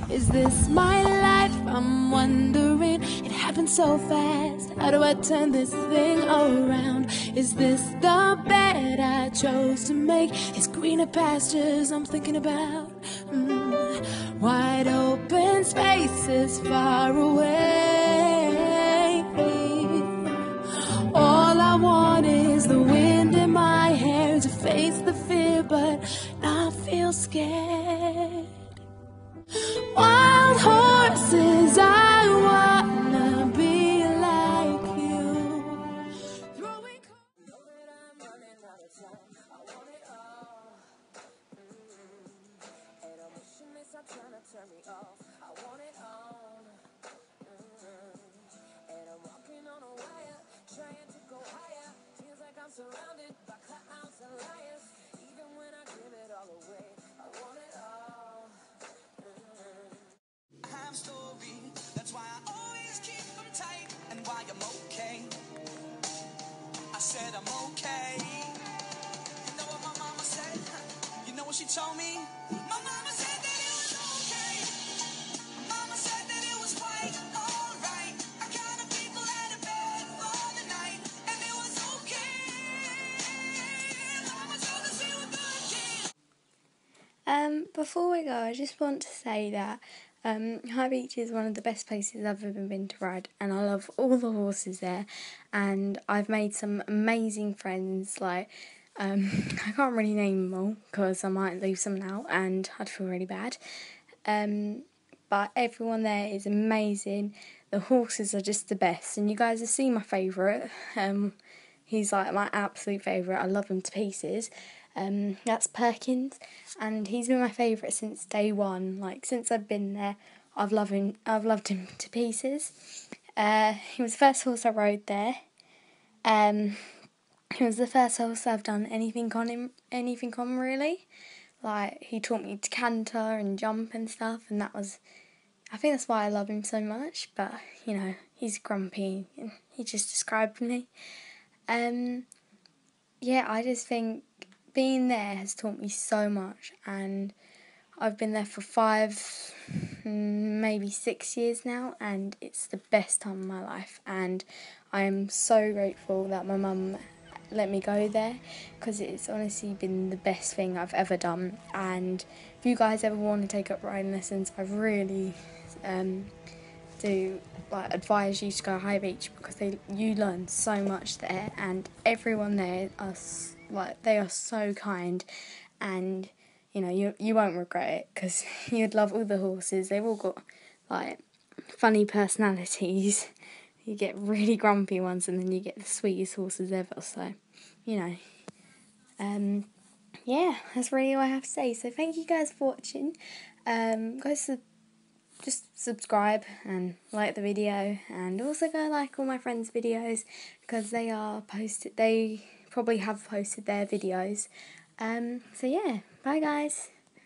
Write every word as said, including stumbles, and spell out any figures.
Is this my life? I'm wondering. It happened so fast. How do I turn this thing around? Is this the bed I chose to make? Is greener pastures I'm thinking about? Mm. Wide open spaces far away. All I want is the wind in my hair to face the fear, but not feel scared. Wild horses, I wanna be like you. Throwing know that I'm running out of time. I want it all. Mm-hmm. And I'm wishing they stop trying to turn me off. I want it all. Mm-hmm. And I'm walking on a wire, trying to go higher. Feels like I'm surrounded by clowns and liars. Even when I give it all away, I want it all. Story. That's why I always keep them tight and why I'm okay. I said I'm okay. You know what my mama said? You know what she told me? My mama said that it was okay. Mama said that it was quite alright. I counted people out of bed for the night and it was okay. Mama told us we were good kids. Um, before we go, I just want to say that Um, High Beach is one of the best places I've ever been to ride, and I love all the horses there, and I've made some amazing friends. Like, um, I can't really name them all because I might leave some out and I'd feel really bad, um, but everyone there is amazing. The horses are just the best, and you guys have seen my favourite. Um, he's like my absolute favourite. I love him to pieces. Um, that's Perkins, and he's been my favourite since day one. Like, since I've been there, I've loved him. I've loved him to pieces. Uh, he was the first horse I rode there. Um, he was the first horse I've done anything on him, anything on really. Like, he taught me to canter and jump and stuff, and that was. I think that's why I love him so much. But you know, he's grumpy, and he just described me. Um, yeah, I just think. Being there has taught me so much, and I've been there for five, maybe six years now, and it's the best time of my life, and I am so grateful that my mum let me go there, because it's honestly been the best thing I've ever done. And if you guys ever want to take up riding lessons, I really um, do like advise you to go High Beach, because they you learn so much there, and everyone there are like they are so kind, and you know you you won't regret it, because you'd love all the horses. They've all got like funny personalities. You get really grumpy ones, and then you get the sweetest horses ever. So you know, um, yeah, that's really all I have to say. So thank you guys for watching. Um, guys. Just subscribe and like the video, and also go like all my friends' videos, because they are posted, they probably have posted their videos. Um, so yeah, bye guys.